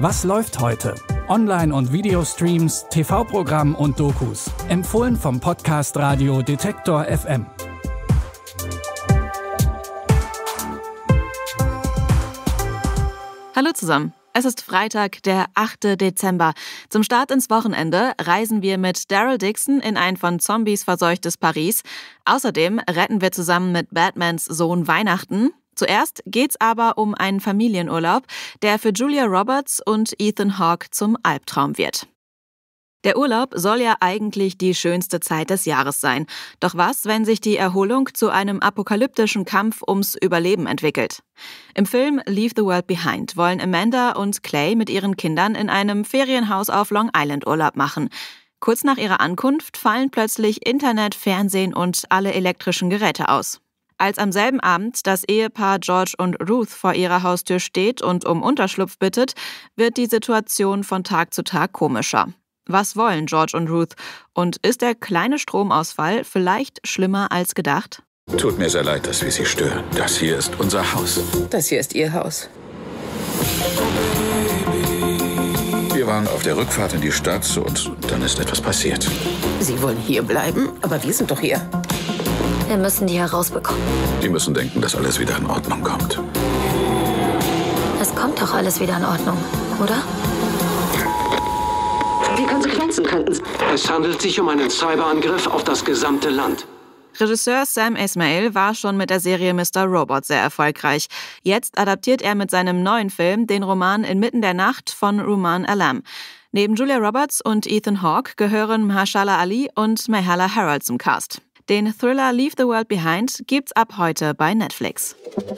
Was läuft heute? Online- und Videostreams, TV-Programm und Dokus. Empfohlen vom Podcast Radio Detektor FM. Hallo zusammen. Es ist Freitag, der 8. Dezember. Zum Start ins Wochenende reisen wir mit Daryl Dixon in ein von Zombies verseuchtes Paris. Außerdem retten wir zusammen mit Batmans Sohn Weihnachten. Zuerst geht's aber um einen Familienurlaub, der für Julia Roberts und Ethan Hawke zum Albtraum wird. Der Urlaub soll ja eigentlich die schönste Zeit des Jahres sein. Doch was, wenn sich die Erholung zu einem apokalyptischen Kampf ums Überleben entwickelt? Im Film Leave the World Behind wollen Amanda und Clay mit ihren Kindern in einem Ferienhaus auf Long Island Urlaub machen. Kurz nach ihrer Ankunft fallen plötzlich Internet, Fernsehen und alle elektrischen Geräte aus. Als am selben Abend das Ehepaar George und Ruth vor ihrer Haustür steht und um Unterschlupf bittet, wird die Situation von Tag zu Tag komischer. Was wollen George und Ruth? Und ist der kleine Stromausfall vielleicht schlimmer als gedacht? Tut mir sehr leid, dass wir Sie stören. Das hier ist unser Haus. Das hier ist Ihr Haus. Wir waren auf der Rückfahrt in die Stadt und dann ist etwas passiert. Sie wollen hier bleiben, aber wir sind doch hier. Wir müssen die herausbekommen. Die müssen denken, dass alles wieder in Ordnung kommt. Es kommt doch alles wieder in Ordnung, oder? Die Konsequenzen könnten... Es handelt sich um einen Cyberangriff auf das gesamte Land. Regisseur Sam Esmail war schon mit der Serie Mr. Robot sehr erfolgreich. Jetzt adaptiert er mit seinem neuen Film den Roman Inmitten der Nacht von Rumaan Alam. Neben Julia Roberts und Ethan Hawke gehören Mahershala Ali und Myha'la Herrold zum Cast. Den Thriller Leave the World Behind gibt's ab heute bei Netflix.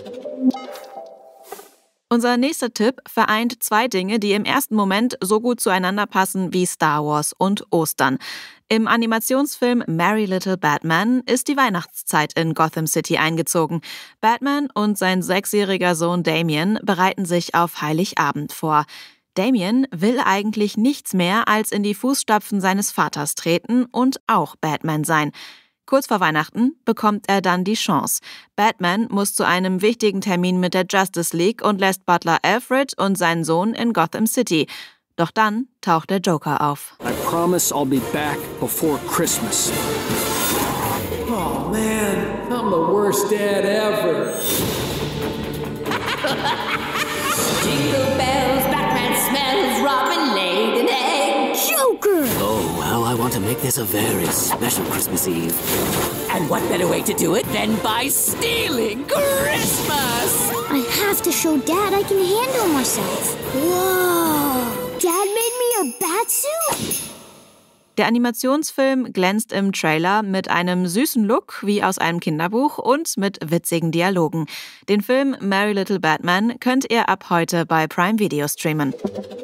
Unser nächster Tipp vereint zwei Dinge, die im ersten Moment so gut zueinander passen wie Star Wars und Ostern. Im Animationsfilm Merry Little Batman ist die Weihnachtszeit in Gotham City eingezogen. Batman und sein 6-jähriger Sohn Damian bereiten sich auf Heiligabend vor. Damian will eigentlich nichts mehr als in die Fußstapfen seines Vaters treten und auch Batman sein. Kurz vor Weihnachten bekommt er dann die Chance. Batman muss zu einem wichtigen Termin mit der Justice League und lässt Butler Alfred und seinen Sohn in Gotham City. Doch dann taucht der Joker auf. I promise I'll be back before Christmas. Oh man, I'm the worst dad ever. Jingle bells, Batman smells, Robin laid an egg. Joker! Oh, how I want to make this a very special Christmas Eve. And what better way to do it than by stealing Christmas? I have to show Dad I can handle myself. Whoa! Dad made me a Batsuit? Der Animationsfilm glänzt im Trailer mit einem süßen Look wie aus einem Kinderbuch und mit witzigen Dialogen. Den Film Merry Little Batman könnt ihr ab heute bei Prime Video streamen.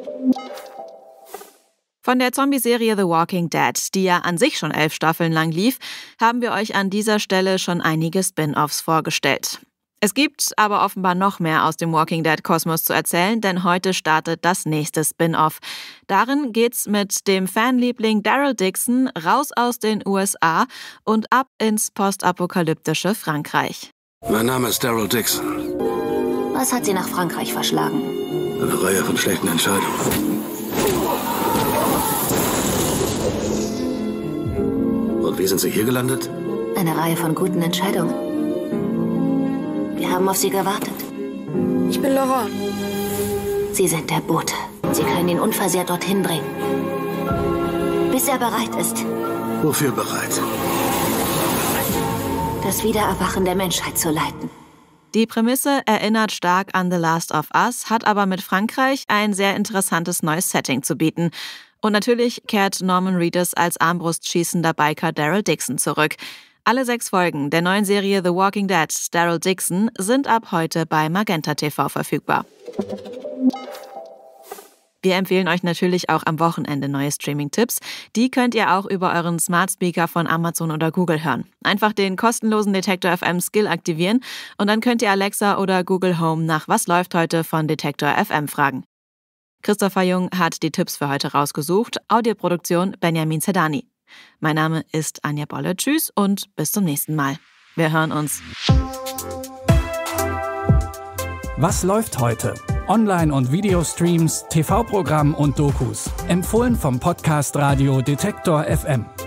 Von der Zombie-Serie The Walking Dead, die ja an sich schon 11 Staffeln lang lief, haben wir euch an dieser Stelle schon einige Spin-offs vorgestellt. Es gibt aber offenbar noch mehr aus dem Walking Dead-Kosmos zu erzählen, denn heute startet das nächste Spin-off. Darin geht's mit dem Fanliebling Daryl Dixon raus aus den USA und ab ins postapokalyptische Frankreich. Mein Name ist Daryl Dixon. Was hat Sie nach Frankreich verschlagen? Eine Reihe von schlechten Entscheidungen. Und wie sind Sie hier gelandet? Eine Reihe von guten Entscheidungen. Wir haben auf Sie gewartet. Ich bin Laurent. Sie sind der Bote. Sie können ihn unversehrt dorthin bringen. Bis er bereit ist. Wofür bereit? Das Wiedererwachen der Menschheit zu leiten. Die Prämisse erinnert stark an The Last of Us, hat aber mit Frankreich ein sehr interessantes neues Setting zu bieten. Und natürlich kehrt Norman Reedus als armbrustschießender Biker Daryl Dixon zurück. Alle 6 Folgen der neuen Serie The Walking Dead, Daryl Dixon, sind ab heute bei Magenta TV verfügbar. Wir empfehlen euch natürlich auch am Wochenende neue Streaming-Tipps. Die könnt ihr auch über euren Smart Speaker von Amazon oder Google hören. Einfach den kostenlosen Detektor FM Skill aktivieren und dann könnt ihr Alexa oder Google Home nach Was läuft heute von Detektor FM fragen. Christopher Jung hat die Tipps für heute rausgesucht. Audioproduktion Benjamin Zerdani. Mein Name ist Anja Bolle. Tschüss und bis zum nächsten Mal. Wir hören uns. Was läuft heute? Online- und Videostreams, TV-Programm und Dokus. Empfohlen vom Podcast Radio Detektor FM.